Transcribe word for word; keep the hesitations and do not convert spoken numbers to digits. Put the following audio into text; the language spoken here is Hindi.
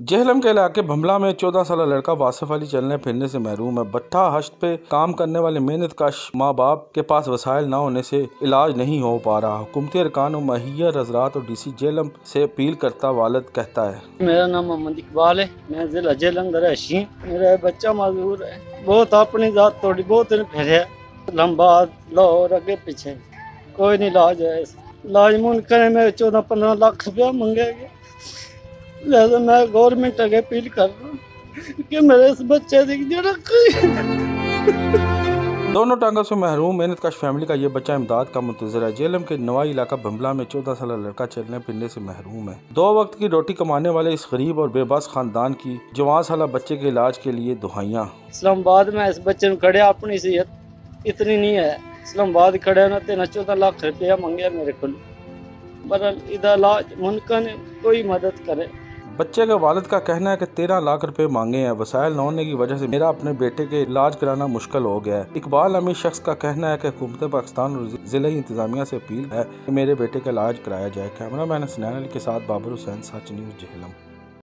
जेहलम के इलाके भंबला में चौदह साल लड़का वासिफ अली चलने फिरने से महरूम है। भट्ठा हश्त पे काम करने वाले मेहनत कश माँ बाप के पास वसाइल न होने से इलाज नहीं हो पा रहा। हुकूमती अरकान और महियर हजरात और डी सी जेहलम से अपील करता वालिद कहता है, मेरा नाम मोहम्मद इकबाल है, मैं जिला जेहलम का रहशी हूं। मेरा बच्चा मजबूर है, बहुत अपनी जात थोड़ी बहुत फिर लंबा लाहौर अगे पीछे कोई नहीं इलाज है। इलाज मुनकर में चौदह पंद्रह लाख रुपया मंगेगा। लिहाजा मैं गवर्नमेंट आगे अपील कर रहा हूँ कि मेरे इस बच्चे दोनों टांगों से महरूम मेहनत कश फैमिली का ये बच्चा इमदाद का मुंतजर है। जेहलम के नवाई इलाका भंबला में चौदह साल लड़का चलने फिरने से महरूम है। दो वक्त की रोटी कमाने वाले इस गरीब और बेबस खानदान की जवान साला बच्चे के इलाज के लिए दुआइयाँ। इस्लामाबाद में इस बच्चे ने खड़े, अपनी सेहत इतनी नहीं है, इस्लामाबाद खड़े ना तेना चौदह लाख रुपया मंगे मेरे को, बहरहाल इधर इलाज मुमकिन कोई मदद करे। बच्चे के वालिद का कहना है कि तेरह लाख रुपए मांगे हैं। वसाइल न होने की वजह से मेरा अपने बेटे के इलाज कराना मुश्किल हो गया है। इकबाल अमीर शख्स का कहना है कि हुकूमत पाकिस्तान और जिला इंतजामिया से अपील है कि मेरे बेटे का इलाज कराया जाए। कैमरा मैन हसनैन अली के साथ बाबर हुसैन, सच न्यूज़ जेहलम।